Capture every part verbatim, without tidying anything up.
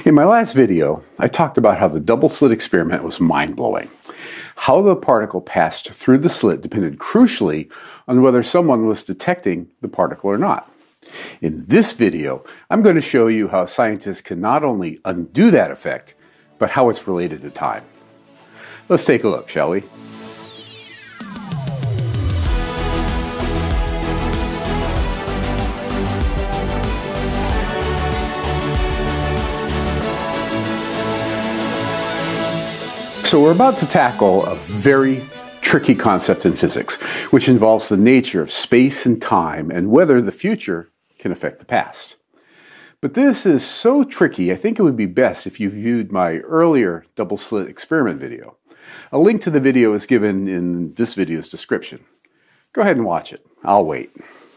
In my last video, I talked about how the double slit experiment was mind-blowing. How the particle passed through the slit depended crucially on whether someone was detecting the particle or not. In this video, I'm going to show you how scientists can not only undo that effect, but how it's related to time. Let's take a look, shall we? So we're about to tackle a very tricky concept in physics, which involves the nature of space and time and whether the future can affect the past. But this is so tricky, I think it would be best if you viewed my earlier double slit experiment video. A link to the video is given in this video's description. Go ahead and watch it. I'll wait.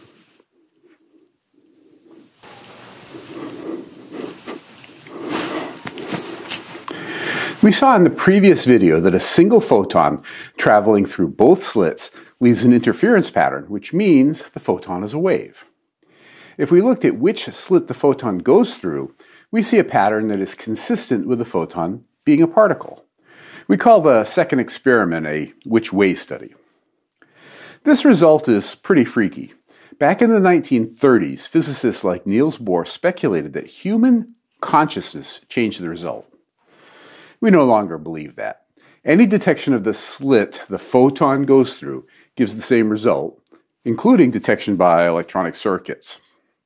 We saw in the previous video that a single photon traveling through both slits leaves an interference pattern, which means the photon is a wave. If we looked at which slit the photon goes through, we see a pattern that is consistent with the photon being a particle. We call the second experiment a which way study. This result is pretty freaky. Back in the nineteen thirties, physicists like Niels Bohr speculated that human consciousness changed the result. We no longer believe that. Any detection of the slit the photon goes through gives the same result, including detection by electronic circuits.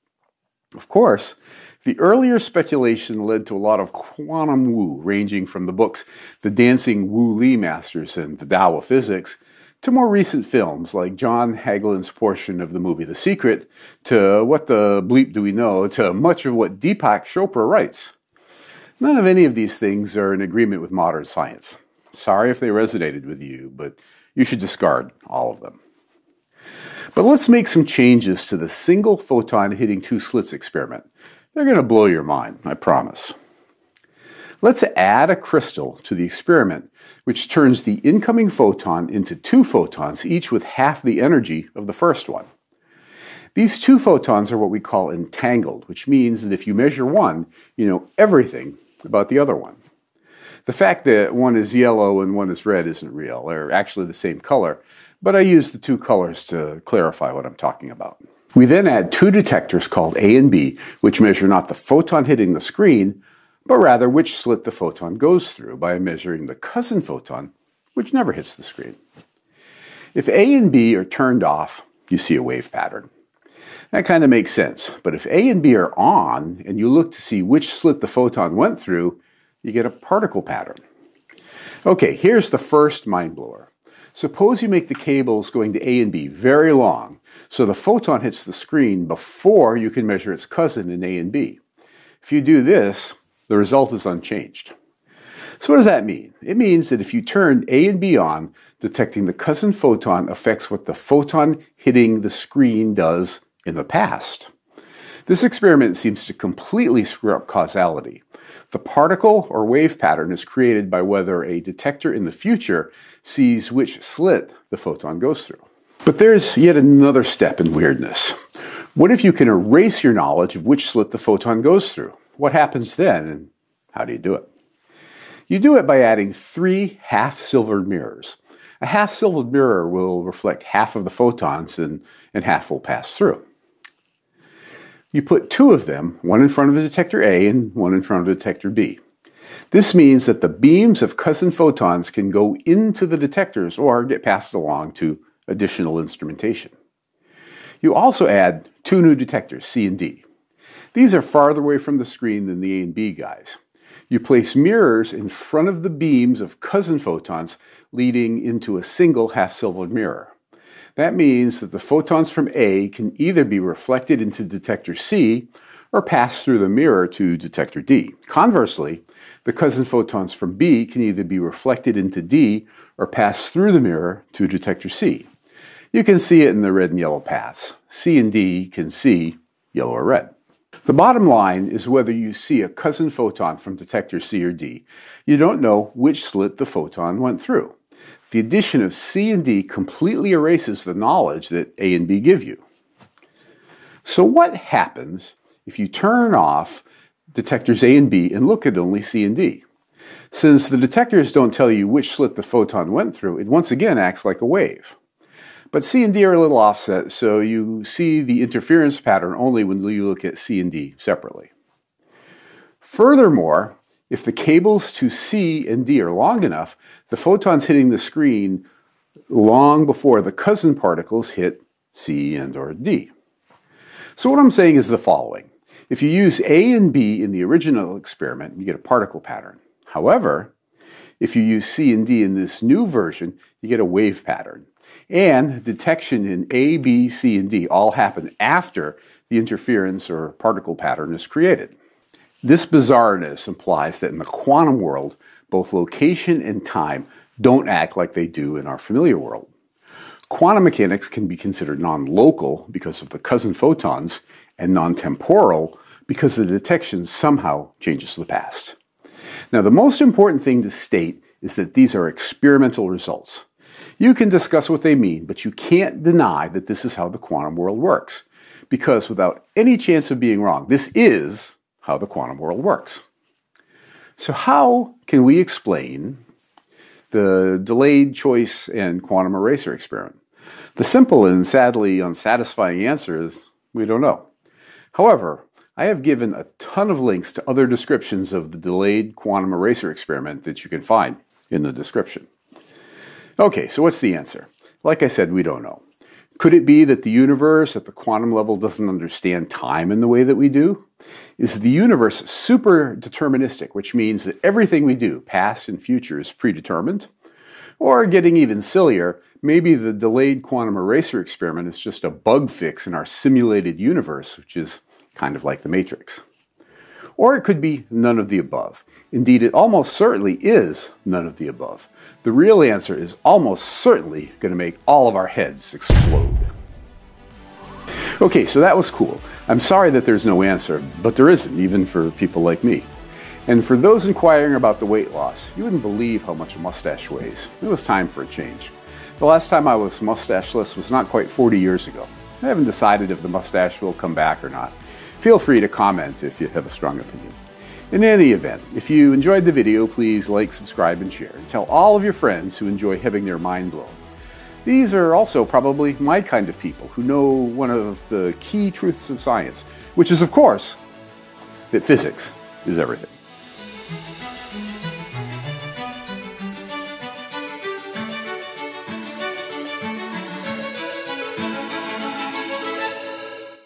Of course, the earlier speculation led to a lot of quantum woo, ranging from the books The Dancing Wu Li Masters and The Tao of Physics, to more recent films like John Hagelin's portion of the movie The Secret, to What the Bleep Do We Know, to much of what Deepak Chopra writes. None of any of these things are in agreement with modern science. Sorry if they resonated with you, but you should discard all of them. But let's make some changes to the single photon hitting two slits experiment. They're going to blow your mind, I promise. Let's add a crystal to the experiment, which turns the incoming photon into two photons, each with half the energy of the first one. These two photons are what we call entangled, which means that if you measure one, you know everything about the other one. The fact that one is yellow and one is red isn't real. They're actually the same color, but I use the two colors to clarify what I'm talking about. We then add two detectors called A and B, which measure not the photon hitting the screen, but rather which slit the photon goes through by measuring the cousin photon, which never hits the screen. If A and B are turned off, you see a wave pattern. That kind of makes sense, but if A and B are on, and you look to see which slit the photon went through, you get a particle pattern. Okay, here's the first mind blower. Suppose you make the cables going to A and B very long, so the photon hits the screen before you can measure its cousin in A and B. If you do this, the result is unchanged. So what does that mean? It means that if you turn A and B on, detecting the cousin photon affects what the photon hitting the screen does in the past. This experiment seems to completely screw up causality. The particle or wave pattern is created by whether a detector in the future sees which slit the photon goes through. But there's yet another step in weirdness. What if you can erase your knowledge of which slit the photon goes through? What happens then, and how do you do it? You do it by adding three half-silvered mirrors. A half-silvered mirror will reflect half of the photons and, and half will pass through. You put two of them, one in front of the detector A and one in front of detector B. This means that the beams of cousin photons can go into the detectors or get passed along to additional instrumentation. You also add two new detectors, C and D. These are farther away from the screen than the A and B guys. You place mirrors in front of the beams of cousin photons, leading into a single half-silvered mirror. That means that the photons from A can either be reflected into detector C or pass through the mirror to detector D. Conversely, the cousin photons from B can either be reflected into D or pass through the mirror to detector C. You can see it in the red and yellow paths. C and D can see yellow or red. The bottom line is whether you see a cousin photon from detector C or D, you don't know which slit the photon went through. The addition of C and D completely erases the knowledge that A and B give you. So what happens if you turn off detectors A and B and look at only C and D. Since the detectors don't tell you which slit the photon went through, it once again acts like a wave. But C and D are a little offset, so you see the interference pattern only when you look at C and D separately. Furthermore, if the cables to C and D are long enough, the photon's hitting the screen long before the cousin particles hit C and or D. So what I'm saying is the following. If you use A and B in the original experiment, you get a particle pattern. However, if you use C and D in this new version, you get a wave pattern. And detection in A, B, C, and D all happen after the interference or particle pattern is created. This bizarreness implies that in the quantum world, both location and time don't act like they do in our familiar world. Quantum mechanics can be considered non-local because of the cousin photons, and non-temporal because the detection somehow changes the past. Now, the most important thing to state is that these are experimental results. You can discuss what they mean, but you can't deny that this is how the quantum world works. Because without any chance of being wrong, this is how the quantum world works. So how can we explain the delayed choice and quantum eraser experiment? The simple and sadly unsatisfying answer is we don't know. However, I have given a ton of links to other descriptions of the delayed quantum eraser experiment that you can find in the description. Okay, so what's the answer? Like I said, we don't know. Could it be that the universe at the quantum level doesn't understand time in the way that we do? Is the universe super deterministic, which means that everything we do, past and future, is predetermined? Or getting even sillier, maybe the delayed quantum eraser experiment is just a bug fix in our simulated universe, which is kind of like the Matrix. Or it could be none of the above. Indeed, it almost certainly is none of the above. The real answer is almost certainly going to make all of our heads explode. Okay, so that was cool. I'm sorry that there's no answer, but there isn't, even for people like me. And for those inquiring about the weight loss, you wouldn't believe how much a mustache weighs. It was time for a change. The last time I was mustacheless was not quite forty years ago. I haven't decided if the mustache will come back or not. Feel free to comment if you have a strong opinion. In any event, if you enjoyed the video, please like, subscribe, and share. And tell all of your friends who enjoy having their mind blown. These are also probably my kind of people who know one of the key truths of science, which is, of course, that physics is everything.